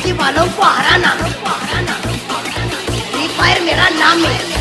वालों को हराना, free fire मेरा नाम है।